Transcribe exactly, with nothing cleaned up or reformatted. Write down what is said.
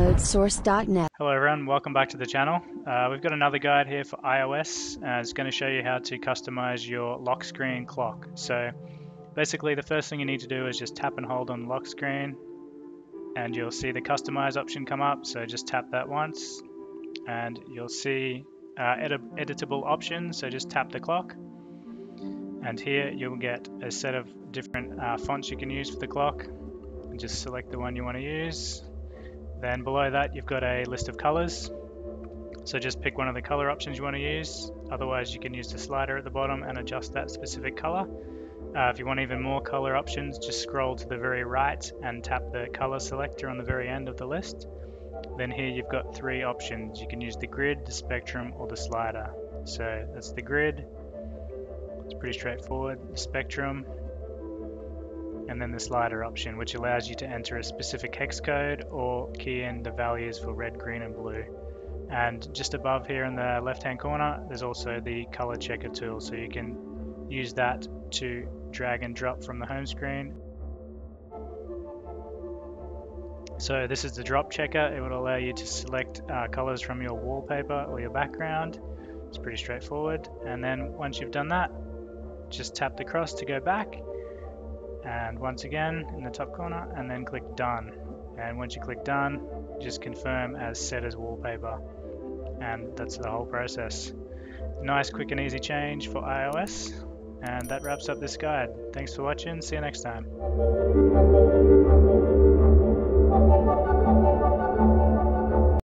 download source dot net. Hello everyone, welcome back to the channel. Uh, we've got another guide here for iOS. Uh, it's going to show you how to customize your lock screen clock. So basically the first thing you need to do is just tap and hold on the lock screen and you'll see the customize option come up. So just tap that once and you'll see uh, edit editable options. So just tap the clock and here you'll get a set of different uh, fonts you can use for the clock. And just select the one you want to use. Then below that you've got a list of colors, so just pick one of the color options you want to use. Otherwise you can use the slider at the bottom and adjust that specific color. Uh, if you want even more color options, just scroll to the very right and tap the color selector on the very end of the list. Then here you've got three options. You can use the grid, the spectrum, or the slider. So that's the grid, it's pretty straightforward, the spectrum, and then the slider option, which allows you to enter a specific hex code or key in the values for red, green, and blue. And just above here in the left hand corner there's also the color checker tool, so you can use that to drag and drop from the home screen. So this is the drop checker. It would allow you to select uh, colors from your wallpaper or your background. It's pretty straightforward. And then once you've done that, just tap the cross to go back, and once again in the top corner, and then click done. And once you click done, just confirm as set as wallpaper, and that's the whole process. Nice, quick and easy change for iOS, and that wraps up this guide. Thanks for watching, see you next time.